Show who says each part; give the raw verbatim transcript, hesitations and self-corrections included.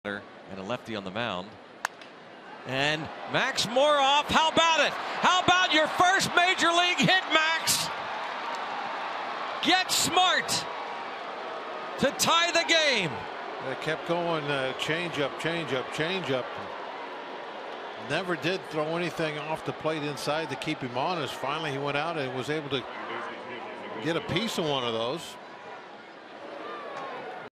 Speaker 1: And a lefty on the mound. And Max Moroff, how about it? How about your first major league hit, Max? Get smart to tie the game.
Speaker 2: They kept going, uh, change up, change up, change up. Never did throw anything off the plate inside to keep him honest. Finally, he went out and was able to get a piece of one of those.